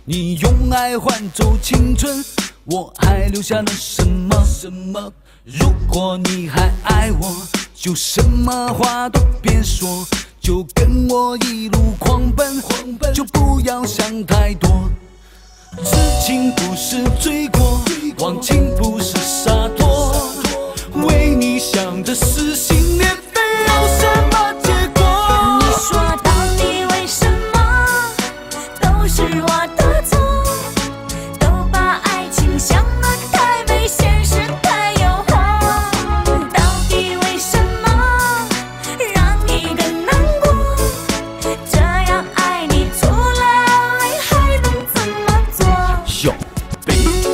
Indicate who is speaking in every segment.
Speaker 1: 你用爱换走青春，我还留下了什么？如果你还爱我，就什么话都别说，就跟我一路狂奔，就不要想太多。痴情不是罪过，忘情不是洒脱，为你想的撕心裂肺，有什么结果？
Speaker 2: 你说到底为什么都是我的错？都把爱情想得太美，现实太诱惑。到底为什么让你更难过？这样爱你除了泪还能怎么做？
Speaker 1: 哟，baby。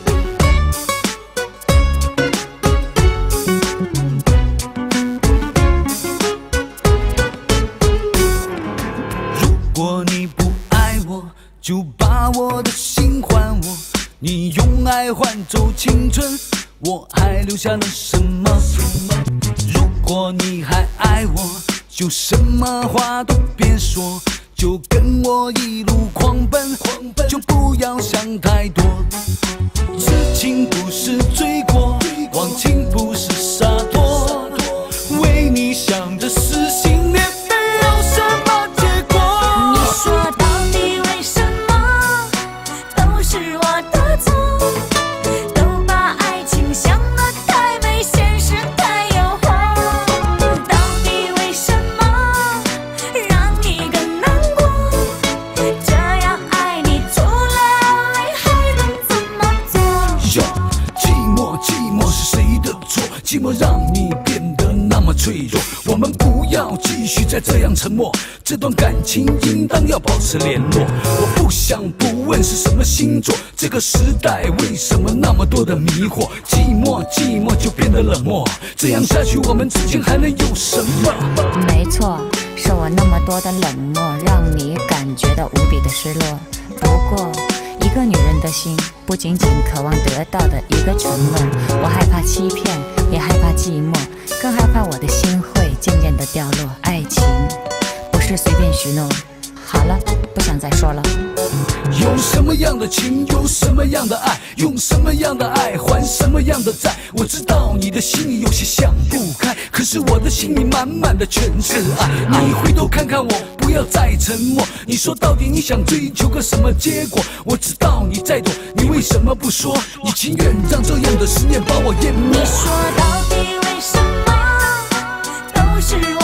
Speaker 1: 如果你不爱我，就把我的心还我。你用爱换走青春，我还留下了什么？如果你还爱我，就什么话都别说，就跟我一路狂奔，就不要想太多。痴情不是罪过，忘情不是洒脱，为你想的撕心裂肺，有什么结果？
Speaker 2: 你说到底为什么都是我的错？都把爱情想得太美，现实太诱惑。到底为什么让你更难过？这样爱你除了泪还能怎么做？
Speaker 1: 哟，寂寞是谁的错？寂寞让你变得那么脆弱。我们不要继续再这样沉默，这段感情应当要保持联络。我不想不问是什么星座，这个时代为什么那么多的迷惑？寂寞就变得冷漠，这样下去我们之间还能有什么？
Speaker 3: 没错，是我那么多的冷漠，让你感觉到无比的失落。不过，一个女人的心，不仅仅渴望得到的一个承诺，我害怕欺骗，也害怕寂寞，更害怕我的心会渐渐的掉落。爱情不是随便许诺。好了，不想再说了。
Speaker 1: 有什么样的情，有什么样的爱，用什么样的爱还什么样的债。我知道你的心里有些想不开，可是我的心里满满的全是爱。你回头看看我，不要再沉默。你说到底你想追求个什么结果？我知道你在躲，你为什么不说？你情愿让这样的思念把我淹没？
Speaker 2: 你说到底为什么都是我